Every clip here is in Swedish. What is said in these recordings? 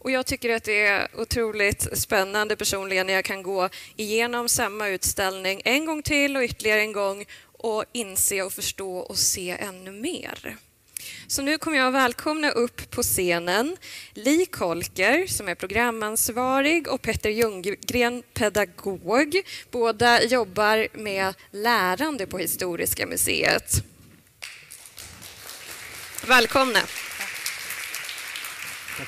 Och jag tycker att det är otroligt spännande personligen när jag kan gå igenom samma utställning en gång till och ytterligare en gång och inse och förstå och se ännu mer. Så nu kommer jag välkomna upp på scenen Li Kolker som är programansvarig och Petter Ljunggren, pedagog. Båda jobbar med lärande på Historiska museet. Välkomna. Tack.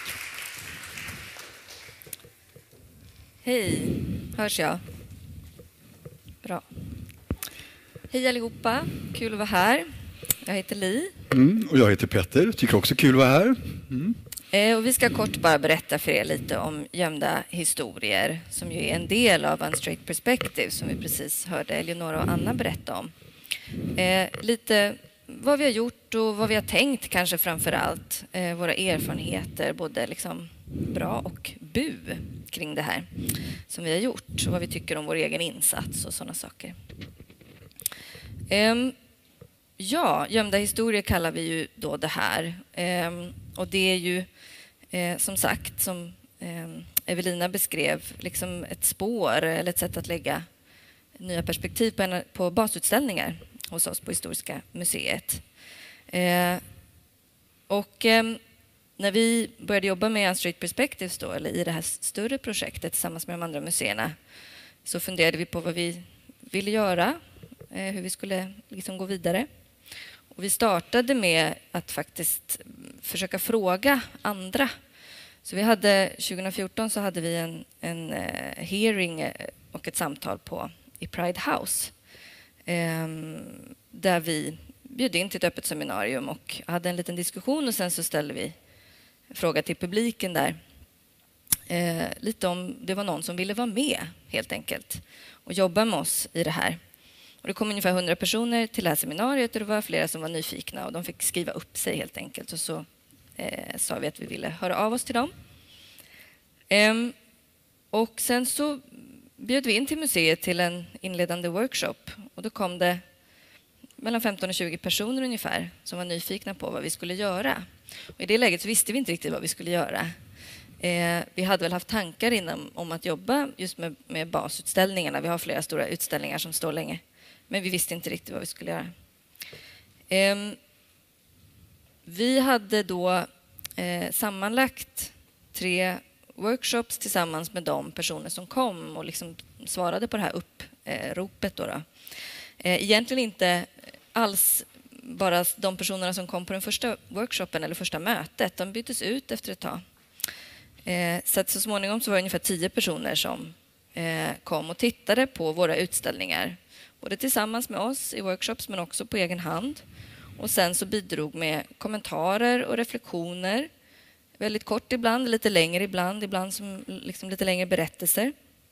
Hej, hörs jag? Bra. Hej allihopa, kul att vara här. Jag heter Li. Och jag heter Petter, tycker också kul att vara här. Och vi ska kort bara berätta för er lite om gömda historier som ju är en del av Unstraight Perspective som vi precis hörde Eleonora och Anna berätta om. Lite vad vi har gjort och vad vi har tänkt kanske framför allt. Våra erfarenheter, både liksom bra och bu kring det här som vi har gjort och vad vi tycker om vår egen insats och sådana saker. Ja, gömda historier kallar vi ju då det här. Och det är ju som sagt, som Evelina beskrev, liksom ett spår eller ett sätt att lägga nya perspektiv på basutställningar hos oss på Historiska museet. Och när vi började jobba med Unstraight Perspectives då, eller i det här större projektet tillsammans med de andra museerna, så funderade vi på vad vi ville göra, hur vi skulle liksom gå vidare. Och vi startade med att faktiskt försöka fråga andra. Så vi hade 2014 så hade vi en hearing och ett samtal i Pride House där vi bjöd in till ett öppet seminarium och hade en liten diskussion och sen så ställde vi fråga till publiken där lite om det var någon som ville vara med helt enkelt och jobba med oss i det här. Och det kom ungefär 100 personer till det här seminariet och det var flera som var nyfikna och de fick skriva upp sig helt enkelt. Och så sa vi att vi ville höra av oss till dem. Och sen så bjöd vi in till museet till en inledande workshop. Och då kom det mellan 15 och 20 personer ungefär som var nyfikna på vad vi skulle göra. Och i det läget så visste vi inte riktigt vad vi skulle göra. Vi hade väl haft tankar innan om att jobba just med basutställningarna. Vi har flera stora utställningar som står länge. Men vi visste inte riktigt vad vi skulle göra. Vi hade då sammanlagt 3 workshops tillsammans med de personer som kom och liksom svarade på det här uppropet. Då. Egentligen inte alls bara de personerna som kom på den första workshopen eller första mötet. De byttes ut efter ett tag. Så småningom så var det ungefär 10 personer som kom och tittade på våra utställningar. Både tillsammans med oss i workshops men också på egen hand. Och sen så bidrog med kommentarer och reflektioner. Väldigt kort ibland, lite längre ibland som liksom lite längre berättelser.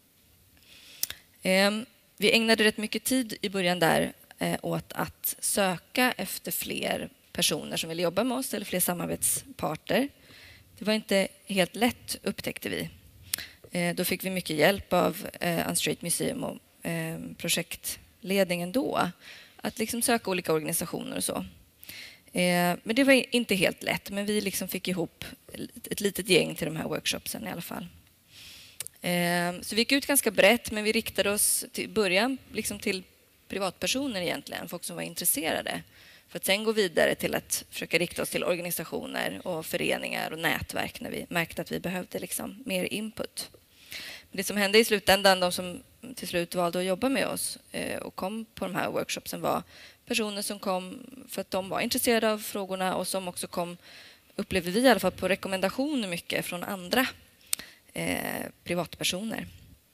Vi ägnade rätt mycket tid i början där åt att söka efter fler personer som ville jobba med oss eller fler samarbetsparter. Det var inte helt lätt upptäckte vi. Då fick vi mycket hjälp av Unstraight Museum och projektledningen då. Att liksom söka olika organisationer och så. Men det var inte helt lätt. Men vi liksom fick ihop ett litet gäng till de här workshopsen i alla fall. Så vi gick ut ganska brett men vi riktade oss till början liksom till privatpersoner egentligen. Folk som var intresserade. För att sen gå vidare till att försöka rikta oss till organisationer och föreningar och nätverk när vi märkte att vi behövde liksom mer input. Men det som hände i slutändan, de som till slut valde att jobba med oss och kom på de här workshopsen var personer som kom för att de var intresserade av frågorna och som också kom, upplevde vi i alla fall, på rekommendationer mycket från andra privatpersoner.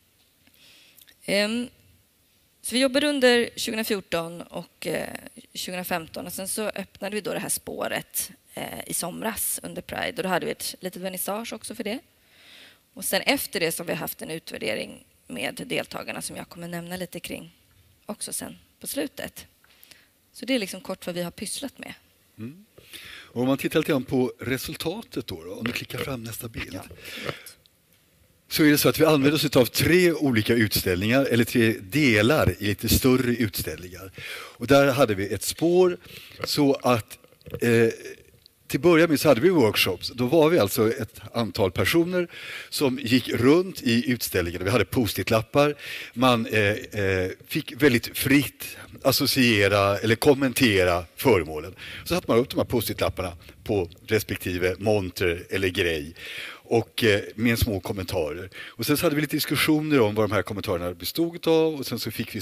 Så vi jobbade under 2014 och 2015 och sen så öppnade vi då det här spåret i somras under Pride och då hade vi ett litet vernissage också för det. Och sen efter det så har vi haft en utvärdering med deltagarna som jag kommer nämna lite kring också sen på slutet. Så det är liksom kort vad vi har pysslat med. Mm. Och om man tittar lite grann på resultatet då, om du klickar fram nästa bild. Ja. Så är det så att vi använder oss av 3 olika utställningar eller 3 delar i lite större utställningar. Och där hade vi ett spår så att till början med så hade vi workshops. Då var vi alltså ett antal personer som gick runt i utställningen. Vi hade post-it-lappar. Man fick väldigt fritt associera eller kommentera föremålen. Så satte man upp de här post-it-lapparna på respektive monter eller grej och med små kommentarer. Och sen så hade vi lite diskussioner om vad de här kommentarerna bestod av, och sen så fick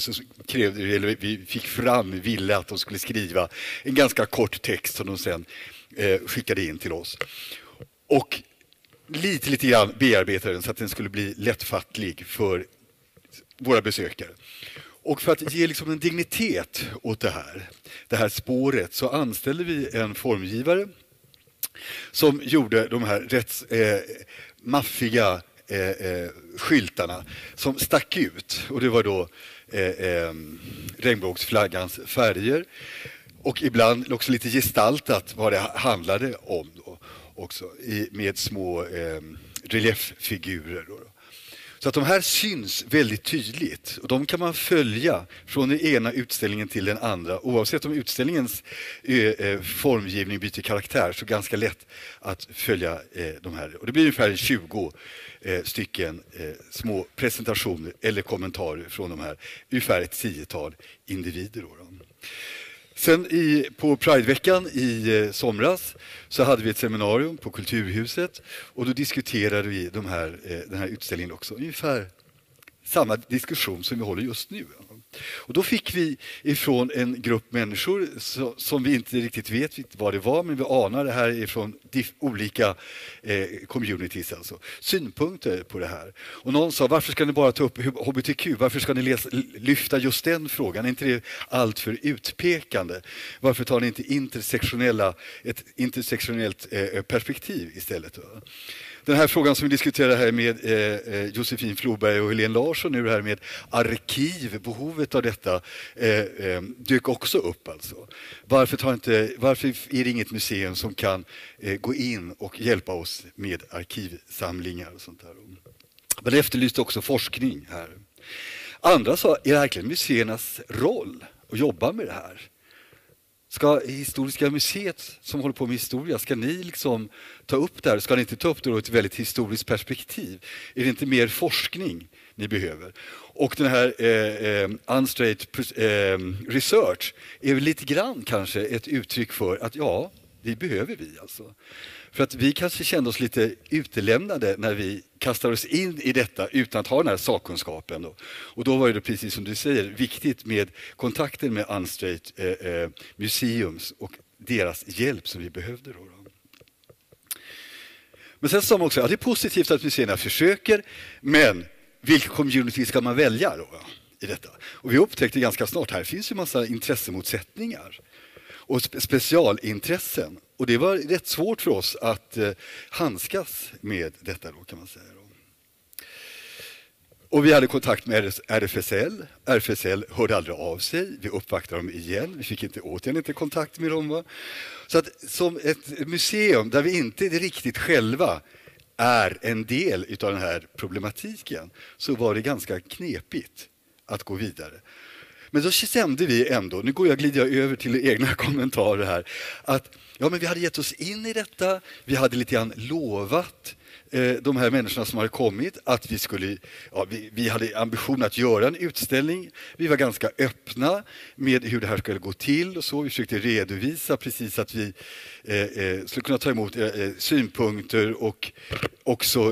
vi ville att de skulle skriva en ganska kort text som de sen skickade in till oss. Och lite grann bearbetade den så att den skulle bli lättfattlig för våra besökare. Och för att ge liksom en dignitet åt det här spåret, så anställde vi en formgivare som gjorde de här rätt maffiga skyltarna som stack ut. Och det var då regnbågsflaggans färger. Och ibland också lite gestaltat vad det handlade om då, också med små relieffigurer då. Så att de här syns väldigt tydligt, och de kan man följa från den ena utställningen till den andra, oavsett om utställningens formgivning byter karaktär, så ganska lätt att följa de här. Och det blir ungefär 20 stycken små presentationer eller kommentarer från de här ungefär ett 10-tal individer då. Sen på Prideveckan i somras så hade vi ett seminarium på Kulturhuset, och då diskuterade vi den här utställningen också. Ungefär samma diskussion som vi håller just nu. Och då fick vi ifrån en grupp människor som vi inte riktigt vet vad det var, men vi anar det här ifrån olika communities, alltså synpunkter på det här. Och någon sa, varför ska ni bara ta upp HBTQ? Varför ska ni lyfta just den frågan? Är inte det allt för utpekande? Varför tar ni inte ett intersektionellt perspektiv istället? Den här frågan som vi diskuterar här med Josefin Floberg och Helene Larsson nu, här med arkiv, behovet av detta dök också upp alltså. Varför är det inget museum som kan gå in och hjälpa oss med arkivsamlingar och sånt där? Men det efterlyste också forskning här. Andra sa, är det verkligen museernas roll att jobba med det här? Ska Historiska museet som håller på med historia, ska ni liksom ta upp det här? Ska ni inte ta upp det ur ett väldigt historiskt perspektiv? Är det inte mer forskning ni behöver? Och den här unstraight research är väl lite grann kanske ett uttryck för att ja, det behöver vi alltså. För att vi kanske kände oss lite utelämnade när vi kastar oss in i detta utan att ha den här sakkunskapen. Och då var det, precis som du säger, viktigt med kontakten med Unstraight Museums och deras hjälp som vi behövde. Då. Men sen sa man också att det är positivt att museerna försöker, men vilken community ska man välja då i detta? Och vi upptäckte ganska snart, här finns ju massa intressemotsättningar och specialintressen. Och det var rätt svårt för oss att handskas med detta då, kan man säga. Och vi hade kontakt med RFSL. RFSL hörde aldrig av sig. Vi uppvaktade dem igen. Vi fick inte kontakt med dem. Va? Så att som ett museum där vi inte riktigt själva är en del av den här problematiken, så var det ganska knepigt att gå vidare. Men då kände vi ändå, nu glider jag över till egna kommentarer här, att ja, men vi hade gett oss in i detta, vi hade lite grann lovat de här människorna som hade kommit att vi skulle, ja, vi hade ambition att göra en utställning. Vi var ganska öppna med hur det här skulle gå till och så. Vi försökte redovisa precis att vi skulle kunna ta emot synpunkter och också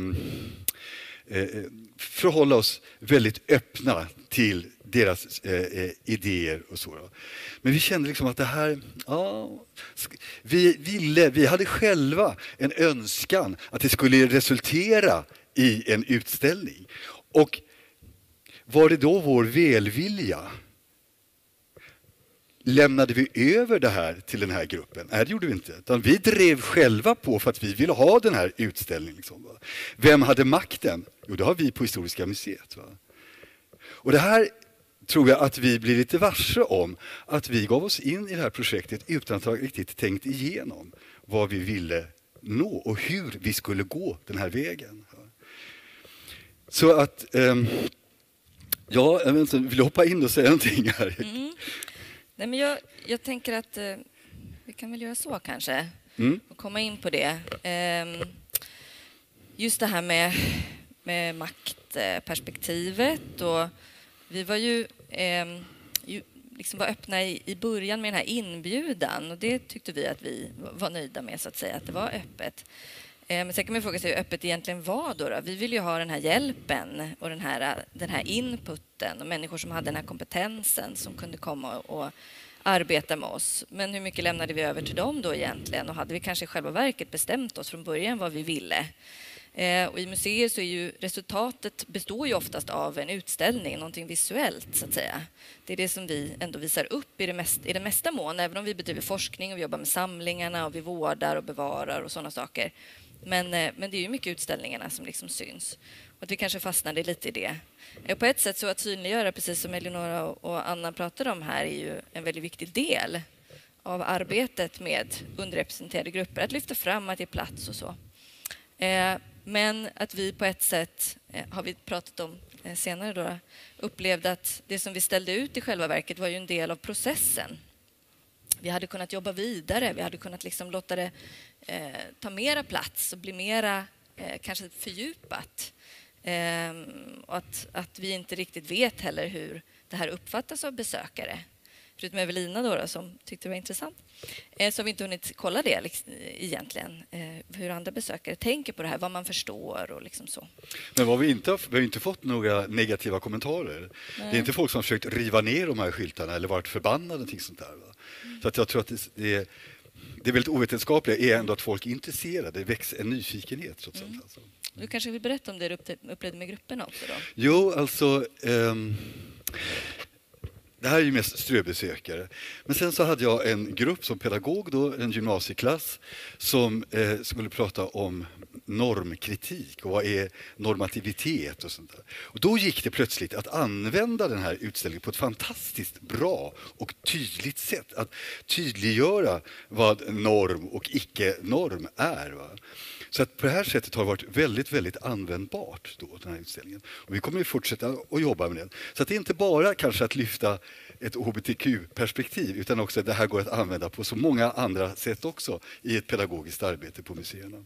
förhålla oss väldigt öppna till deras idéer och så. Men vi kände liksom att det här, ja, vi hade själva en önskan att det skulle resultera i en utställning. Och var det då vår välvilja? Lämnade vi över det här till den här gruppen? Nej, det gjorde vi inte. Utan vi drev själva på för att vi ville ha den här utställningen. Liksom, va? Vem hade makten? Jo, det har vi på Historiska museet. Va? Och det här tror jag att vi blir lite varse om, att vi gav oss in i det här projektet utan att ha riktigt tänkt igenom vad vi ville nå och hur vi skulle gå den här vägen. Så att, ja, jag vet inte, vill du hoppa in och säga någonting här? Nej, men jag tänker att vi kan väl göra så kanske. och komma in på det. Just det här med maktperspektivet. Och vi var ju liksom var öppna i början med den här inbjudan och det tyckte vi att vi var nöjda med, så att säga, att det var öppet. Men sen kan man fråga sig hur öppet egentligen var då. Vi vill ju ha den här hjälpen och den här inputen och människor som hade den här kompetensen som kunde komma och arbeta med oss. Men hur mycket lämnade vi över till dem då egentligen? Och hade vi kanske i själva verket bestämt oss från början vad vi ville? Och i museer så är ju resultatet består ju oftast av en utställning, någonting visuellt, så att säga. Det är det som vi ändå visar upp i den mesta mån, även om vi bedriver forskning och vi jobbar med samlingarna och vi vårdar och bevarar och sådana saker. Men det är ju mycket utställningarna som liksom syns. Och att vi kanske fastnade lite i det. På ett sätt så att synliggöra, precis som Eleonora och Anna pratade om här, är ju en väldigt viktig del av arbetet med underrepresenterade grupper. Att lyfta fram, att ge plats och så. Men att vi på ett sätt, har vi pratat om senare då, upplevde att det som vi ställde ut i själva verket var ju en del av processen. Vi hade kunnat jobba vidare, vi hade kunnat liksom låta det ta mera plats och bli mera kanske fördjupat. Och att vi inte riktigt vet heller hur det här uppfattas av besökare. Förutom Evelina då, som tyckte det var intressant. Så har vi inte hunnit kolla det egentligen. Hur andra besökare tänker på det här, vad man förstår och liksom så. Men vi har inte fått några negativa kommentarer. Nej. Det är inte folk som har försökt riva ner de här skyltarna eller varit förbannade eller sånt där. Va? Så att jag tror att det väldigt ovetenskapliga är ändå att folk är intresserade. Det växer en nyfikenhet trots allt. Alltså. Du kanske vill berätta om det du upplevde med grupperna också då? Jo, alltså... Det här är ju mest ströbesökare. Men sen så hade jag en grupp som pedagog, då, en gymnasieklass, som skulle prata om normkritik och vad är normativitet och sånt där. Och då gick det plötsligt att använda den här utställningen på ett fantastiskt bra och tydligt sätt. Att tydliggöra vad norm och icke-norm är. Va? Så att på det här sättet har det varit väldigt, väldigt användbart då, den här utställningen. Och vi kommer ju fortsätta att jobba med den. Så att det är inte bara kanske att lyfta ett hbtq-perspektiv utan också att det här går att använda på så många andra sätt också i ett pedagogiskt arbete på museerna.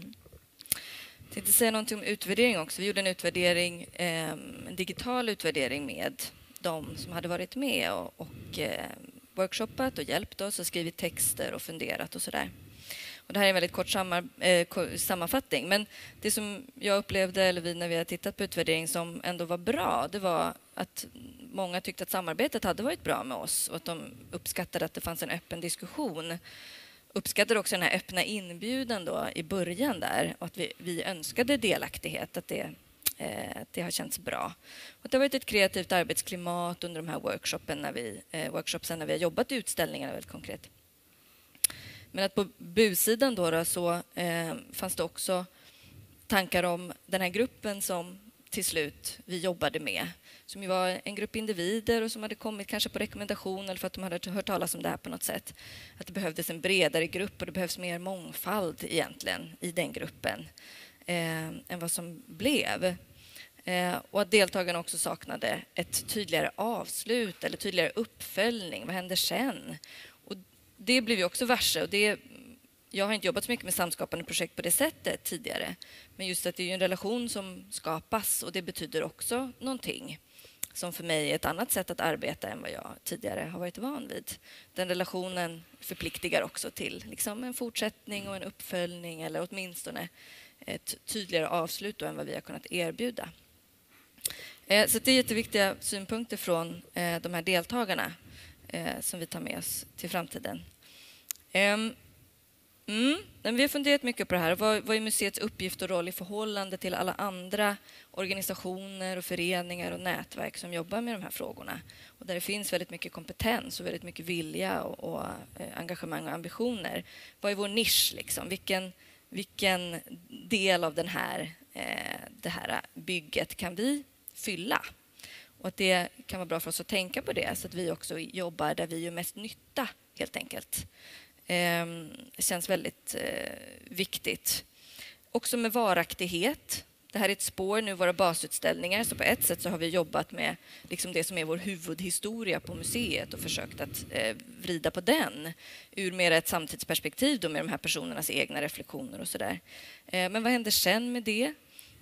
Jag tänkte säga någonting om utvärdering också. Vi gjorde en utvärdering, en digital utvärdering med de som hade varit med och workshoppat och hjälpt oss och skrivit texter och funderat och sådär. Och det här är en väldigt kort sammanfattning. Men det som jag upplevde, eller vi när vi har tittat på utvärdering som ändå var bra, det var att många tyckte att samarbetet hade varit bra med oss och att de uppskattade att det fanns en öppen diskussion. Uppskattade också den här öppna inbjudan då i början där och att vi önskade delaktighet, att det har känts bra. Och det har varit ett kreativt arbetsklimat under de här workshopsen när vi har jobbat i utställningarna väldigt konkret. Men att på bussidan då så fanns det också tankar om den här gruppen som till slut vi jobbade med. Som ju var en grupp individer och som hade kommit kanske på rekommendation eller för att de hade hört talas om det här på något sätt. Att det behövdes en bredare grupp och det behövs mer mångfald egentligen i den gruppen än vad som blev. Och att deltagarna också saknade ett tydligare avslut eller tydligare uppföljning. Vad händer sen? Och det blev ju också varse. Och jag har inte jobbat så mycket med samskapande projekt på det sättet tidigare. Men just att det är en relation som skapas och det betyder också någonting som för mig är ett annat sätt att arbeta än vad jag tidigare har varit van vid. Den relationen förpliktigar också till liksom en fortsättning och en uppföljning eller åtminstone ett tydligare avslut då än vad vi har kunnat erbjuda. Så det är jätteviktiga synpunkter från de här deltagarna som vi tar med oss till framtiden. Men vi har funderat mycket på det här. Vad är museets uppgift och roll i förhållande till alla andra organisationer och föreningar och nätverk som jobbar med de här frågorna? Och där det finns väldigt mycket kompetens och väldigt mycket vilja och engagemang och ambitioner. Vad är vår nisch? Liksom? Vilken del av det här bygget kan vi fylla? Och att det kan vara bra för oss att tänka på det så att vi också jobbar där vi gör mest nytta helt enkelt. Det känns väldigt viktigt. Också med varaktighet. Det här är ett spår nu, våra basutställningar. Så på ett sätt så har vi jobbat med liksom det som är vår huvudhistoria på museet och försökt att vrida på den ur mer ett samtidsperspektiv då med de här personernas egna reflektioner och sådär. Men vad händer sen med det?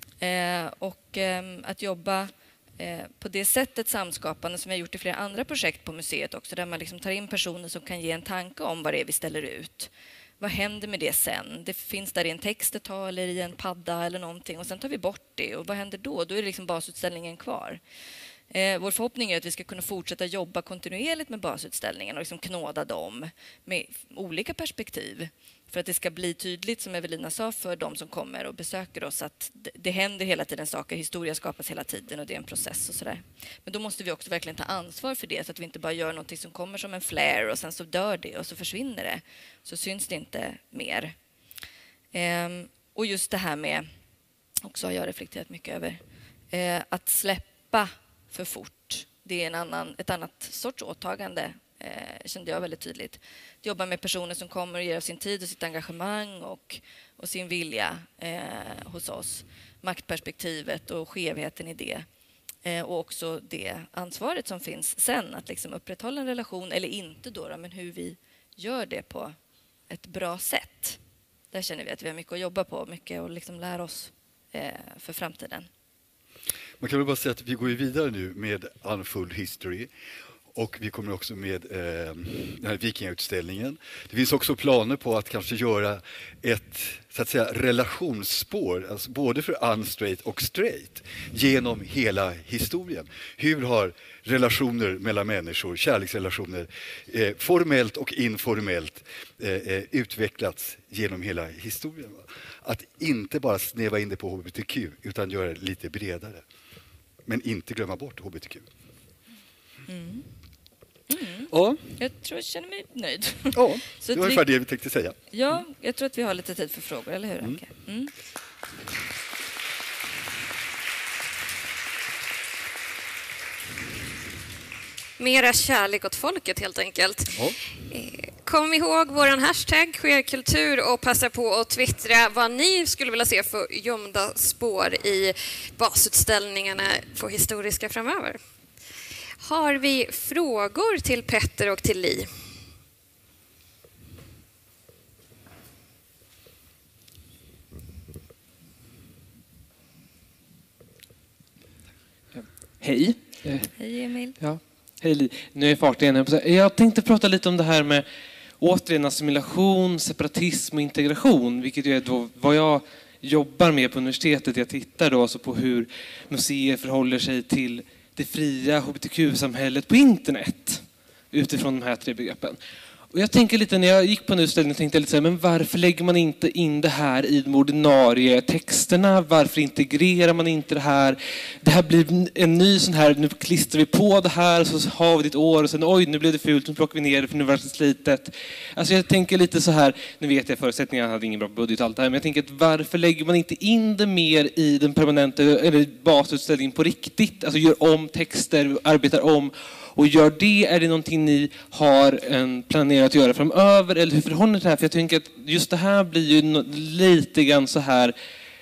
Och att jobba på det sättet samskapande som vi har gjort i flera andra projekt på museet också, där man liksom tar in personer som kan ge en tanke om vad det är vi ställer ut. Vad händer med det sen? Det finns där i en text ett tag eller i en padda eller någonting och sen tar vi bort det. Och vad händer då? Då är det liksom basutställningen kvar. Vår förhoppning är att vi ska kunna fortsätta jobba kontinuerligt med basutställningen och liksom knåda dem med olika perspektiv. För att det ska bli tydligt, som Evelina sa, för de som kommer och besöker oss att det händer hela tiden saker, historia skapas hela tiden och det är en process och sådär. Men då måste vi också verkligen ta ansvar för det så att vi inte bara gör något som kommer som en flare och sen så dör det och så försvinner det. Så syns det inte mer. Och just det här med, också har jag reflekterat mycket över, att släppa för fort. Det är ett annat sorts åtagande, kände jag väldigt tydligt. Jobba med personer som kommer och ger av sin tid och sitt engagemang och sin vilja hos oss. Maktperspektivet och skevheten i det. Och också det ansvaret som finns sen att liksom upprätthålla en relation eller inte då, men hur vi gör det på ett bra sätt. Där känner vi att vi har mycket att jobba på, mycket att liksom lära oss för framtiden. Man kan väl bara säga att vi går vidare nu med Unfold History. Och vi kommer också med den här vikingautställningen. Det finns också planer på att kanske göra ett så att säga, relationsspår, alltså både för unstraight och straight, genom hela historien. Hur har relationer mellan människor, kärleksrelationer, formellt och informellt utvecklats genom hela historien? Att inte bara snäva in det på hbtq utan göra det lite bredare. Men inte glömma bort hbtq. Mm. Ja. Jag tror jag känner mig nöjd. Ja, så det var ungefär det vi tänkte säga. Ja, jag tror att vi har lite tid för frågor, eller hur Anke? Mm. Mera kärlek åt folket helt enkelt. Ja. Kom ihåg våran hashtag queerkultur och passa på att twittra vad ni skulle vilja se för gömda spår i basutställningarna på Historiska framöver. Har vi frågor till Petter och till Li? Hej. Hej Emil. Ja. Hej Li. Nu är fart igen. Jag tänkte prata lite om det här med återigen assimilation, separatism och integration, vilket är då vad jag jobbar med på universitetet. Jag tittar då alltså på hur museer förhåller sig till det fria hbtq-samhället på internet utifrån de här tre begreppen. Och jag tänker lite, när jag gick på en utställning tänkte jag lite så här, men varför lägger man inte in det här i de ordinarie texterna? Varför integrerar man inte det här? Det här blir en ny sån här, nu klistrar vi på det här och så har vi det ett år och sen oj, nu blev det fult, nu plockar vi ner det för nu var det slitet. Alltså jag tänker lite så här, nu vet jag förutsättningarna, hade ingen bra budget och allt det här, men jag tänker att varför lägger man inte in det mer i den permanenta eller basutställningen på riktigt? Alltså gör om texter, arbetar om. Och gör det, är det någonting ni har planerat att göra framöver? Eller hur förhåller det här? För jag tänker att just det här blir ju lite grann så här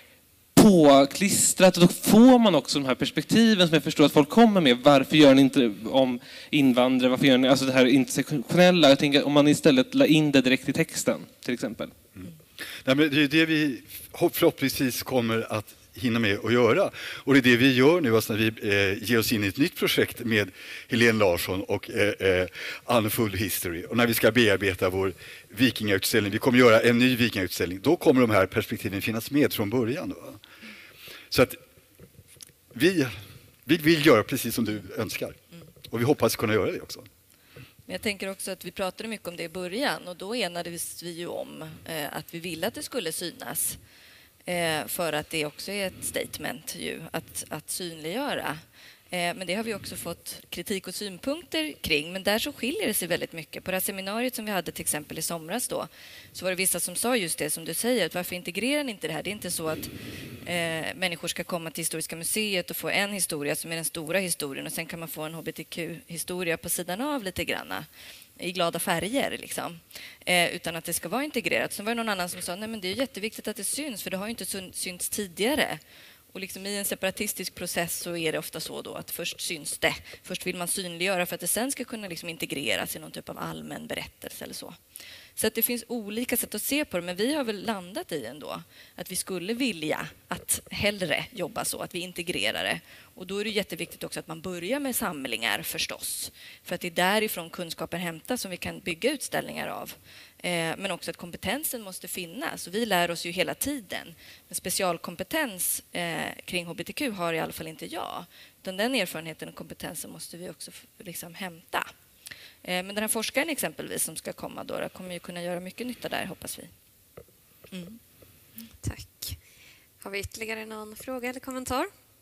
påklistrat. Och då får man också de här perspektiven som jag förstår att folk kommer med. Varför gör ni inte om invandrare? Varför gör ni alltså det här intersektionella? Jag tänker om man istället la in det direkt i texten, till exempel. Mm. Nej, men det är det vi förhoppningsvis kommer att hinna med att göra. Och det är det vi gör nu, alltså när vi ger oss in i ett nytt projekt med Helene Larsson och Unfold History. Och när vi ska bearbeta vår vikingautställning, vi kommer göra en ny vikingautställning, då kommer de här perspektiven finnas med från början. Va? Så att vi vill göra precis som du önskar. Och vi hoppas kunna göra det också. Men jag tänker också att vi pratade mycket om det i början och då enades vi ju om att vi ville att det skulle synas. För att det också är ett statement ju, att synliggöra. Men det har vi också fått kritik och synpunkter kring. Men där så skiljer det sig väldigt mycket. På det här seminariet som vi hade till exempel i somras då, så var det vissa som sa just det som du säger. Att varför integrerar ni inte det här? Det är inte så att människor ska komma till Historiska museet och få en historia som är den stora historien och sen kan man få en hbtq-historia på sidan av lite granna i glada färger liksom. Utan att det ska vara integrerat. Sen var det någon annan som sa nej men det är jätteviktigt att det syns för det har ju inte synts tidigare. Och liksom i en separatistisk process så är det ofta så då att först syns det. Först vill man synliggöra för att det sen ska kunna liksom integreras i någon typ av allmän berättelse eller så. Så att det finns olika sätt att se på det, men vi har väl landat i ändå att vi skulle vilja att hellre jobba så, att vi integrerar det. Och då är det jätteviktigt också att man börjar med samlingar förstås. För att det är därifrån kunskapen hämtas som vi kan bygga utställningar av. Men också att kompetensen måste finnas. Och vi lär oss ju hela tiden. Men specialkompetens kring hbtq har i alla fall inte jag. Utan den erfarenheten och kompetensen måste vi också liksom hämta. Men den här forskaren exempelvis som ska komma då kommer ju kunna göra mycket nytta där, hoppas vi. Mm. Tack. Har vi ytterligare någon fråga eller kommentar?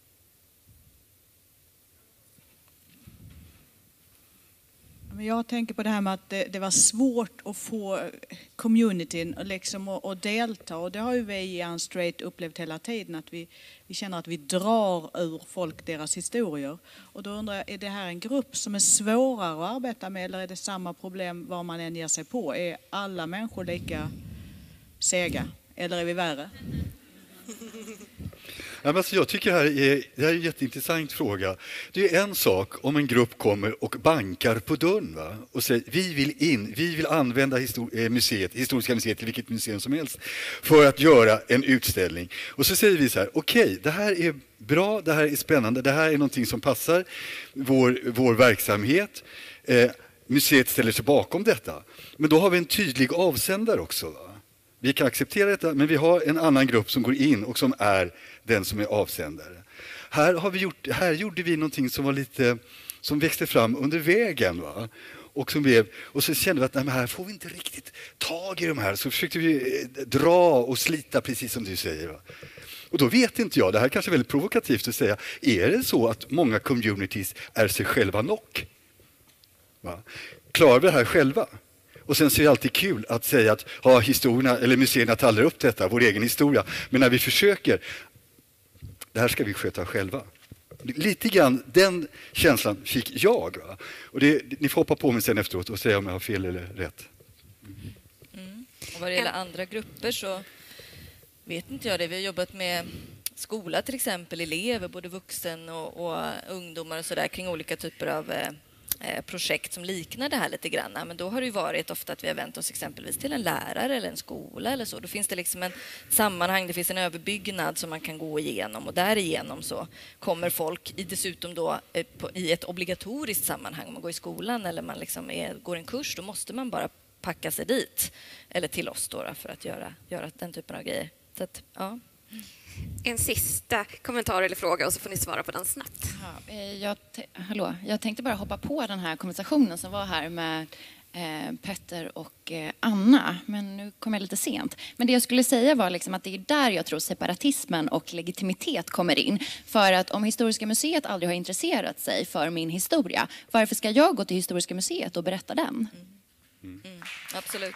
Jag tänker på det här med att det var svårt att få communityn liksom att delta. Och det har ju vi i Unstraight upplevt hela tiden. Att vi känner att vi drar ur folk deras historier. Och då undrar jag, är det här en grupp som är svårare att arbeta med? Eller är det samma problem var man än ger sig på? Är alla människor lika sega? Eller är vi värre? Alltså jag tycker det här är en jätteintressant fråga. Det är en sak om en grupp kommer och bankar på dörren, va? Och säger vi vill använda Historiska museet till vilket museum som helst för att göra en utställning. Och så säger vi så här, okej, det här är bra, det här är spännande, det här är någonting som passar vår verksamhet. Museet ställer sig bakom detta. Men då har vi en tydlig avsändare också, va? Vi kan acceptera detta, men vi har en annan grupp som går in och som är den som är avsändare. Här gjorde vi någonting som var lite som växte fram under vägen, va? Och så kände vi att nej, men här får vi inte riktigt tag i de här, så försökte vi dra och slita precis som du säger, va? Och då vet inte jag, det här kanske är väldigt provokativt att säga, är det så att många communities är sig själva nog? Va? Klarar vi det här själva? Och sen så är det alltid kul att säga att historierna eller museerna tallar upp detta, vår egen historia. Men när vi försöker, det här ska vi sköta själva. Lite grann den känslan fick jag. Va? Och ni får hoppa på mig sen efteråt och säga om jag har fel eller rätt. Och vad det gäller andra grupper så vet inte jag det. Vi har jobbat med skola till exempel, elever, både vuxen och ungdomar och sådär kring olika typer av projekt som liknar det här lite grann. Men då har det ju varit ofta att vi har vänt oss exempelvis till en lärare eller en skola eller så. Då finns det liksom en sammanhang, det finns en överbyggnad som man kan gå igenom och därigenom så kommer folk dessutom då i ett obligatoriskt sammanhang. Om man går i skolan eller man liksom går en kurs, då måste man bara packa sig dit eller till oss då för att göra den typen av grejer. Så att, ja. En sista kommentar eller fråga och så får ni svara på den snabbt. Ja, jag tänkte bara hoppa på den här konversationen som var här med Petter och Anna, men nu kom jag lite sent. Men det jag skulle säga var liksom att det är där jag tror separatismen och legitimitet kommer in. För att om Historiska museet aldrig har intresserat sig för min historia, varför ska jag gå till Historiska museet och berätta den? Absolut.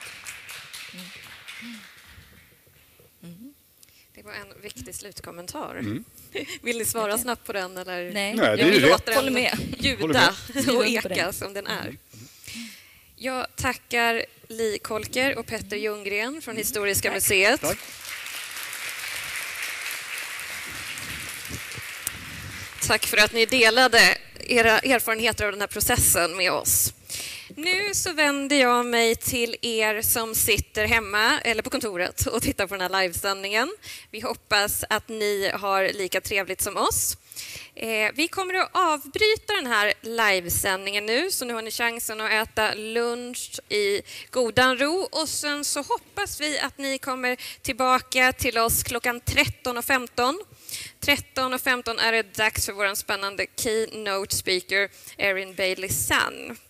Det var en viktig slutkommentar. Vill ni svara snabbt på den? Eller? Nej, det är jag rätt. låter hålla med. Ljuda och eka som den är. Jag tackar Li Kolker och Petter Ljunggren från Historiska museet. Tack. Tack för att ni delade era erfarenheter av den här processen med oss. Nu så vänder jag mig till er som sitter hemma eller på kontoret och tittar på den här livesändningen. Vi hoppas att ni har lika trevligt som oss. Vi kommer att avbryta den här livesändningen nu, så nu har ni chansen att äta lunch i godan ro. Och sen så hoppas vi att ni kommer tillbaka till oss klockan 13:15. 13:15 är det dags för vår spännande keynote speaker Erin Bailey Sun.